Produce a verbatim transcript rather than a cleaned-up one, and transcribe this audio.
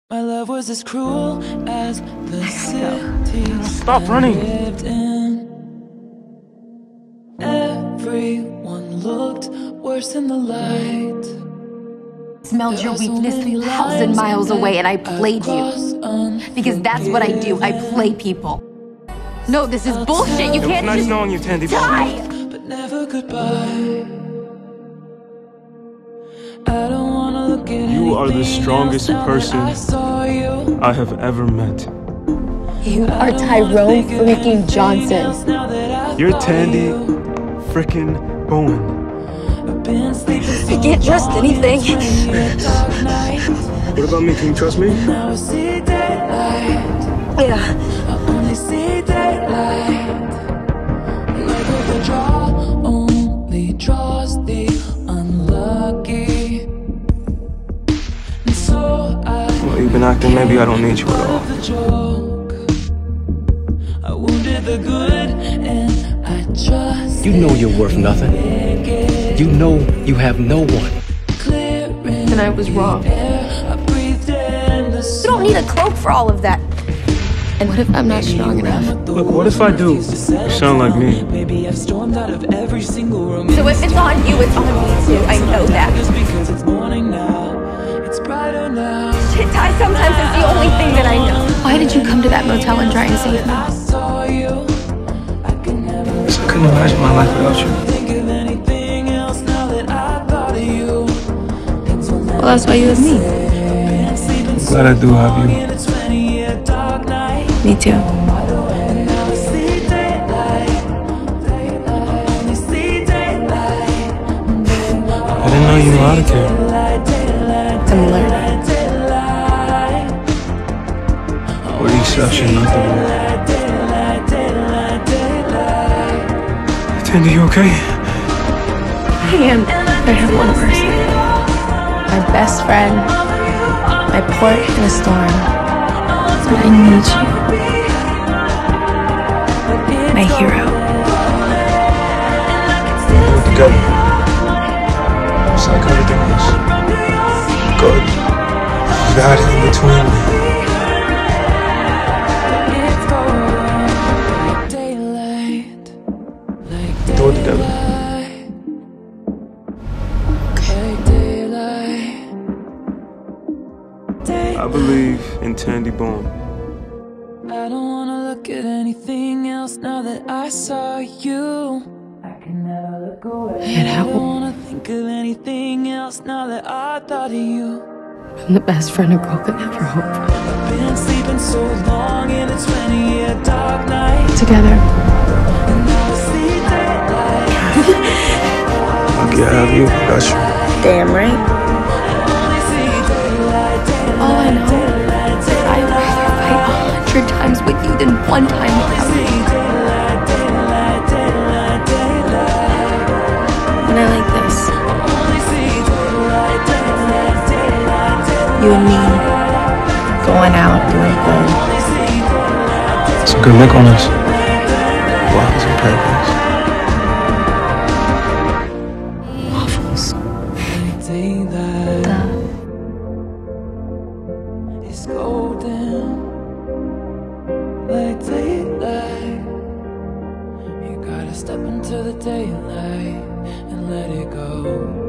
My love was as cruel as the city. Stop running. Everyone looked worse in the light. Smelled your weakness a thousand miles away, and I played you. Because that's what I do. I play people. No, this is bullshit. You can't nice just knowing you, Tandy. die. But never goodbye. I don't wanna look at You are the strongest person I, I have ever met. You are Tyrone freaking Johnson. You're Tandy freaking Bowen. I can't trust anything. What about me? Can you trust me? Yeah. Only draws the unlucky. And so I Well, you've been acting maybe I don't need you at all. I wounded the good and I just You know you're worth nothing. You know you have no one. And I was wrong. You don't need a cloak for all of that. And what if I'm not strong enough? Look, what if I do? You sound like me. Maybe I've stormed out of every single room. So if it's on you, it's on me too. I know that. Just because it's morning now, it's brighter now. Shit, Ty, sometimes it's the only thing that I know. Why did you come to that motel and try and save me? I saw you. I can never I couldn't imagine my life without you. think of anything else now that I thought of you. Well, that's why you have me. I'm glad I do have you. Me too. I didn't know you knew how to care. I'm learning. What are you suction, not the word. Tandy, you okay? I am. I have one person. My best friend. My port in a storm. But I need you. My hero. We're together. It's like everything was good, bad in between. Do it together. I believe in Tandy Bowen. I don't wanna look at anything else now that I saw you. I can never look away. And how- I don't wanna think of anything else now that I thought of you. I'm the best friend a girl could ever hope for. I've been sleeping so long in a twenty-year dark night. Together. And now I see daylight. Lucky I have you. I got you. Damn right. Only see daylight, daylight, All I know daylight, is I'd rather fight a hundred times with you than one time without you. daylight, daylight, daylight, daylight. And I like this. Only see daylight, daylight, daylight, daylight. You and me going out doing good. It's a good look on us. Flowers in paradise. Waffles. Daylight The is golden like daylight. You gotta step into the daylight and let it go.